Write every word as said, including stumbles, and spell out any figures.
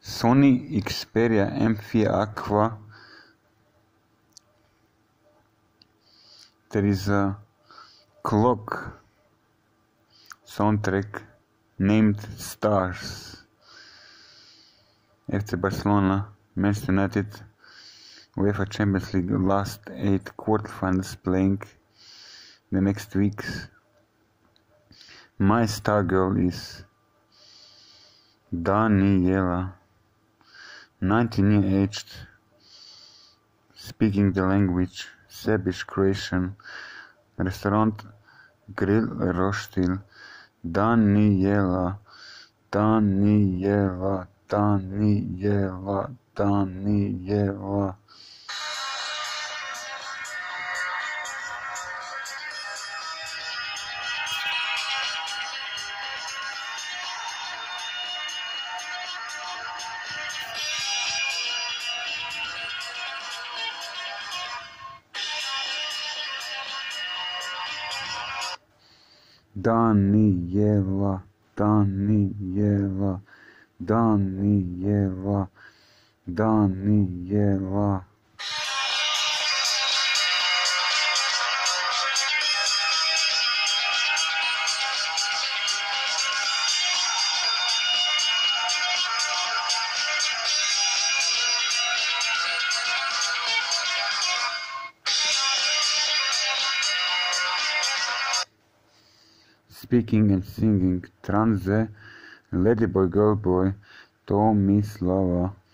Sony Xperia M four Aqua. There is a clock soundtrack named Stars. F C Barcelona, Manchester United, UEFA Champions League last eight quarterfinals playing the next weeks. My star girl is Danijela, nineteen year aged, speaking the language Serbish Croatian, restaurant Grill Rostilj. Danijela, Danijela, Danijela, Danijela. Danijela, Danijela, Danijela, Danijela. Speaking and singing Transe, Ladyboy, Girlboy, Tomislava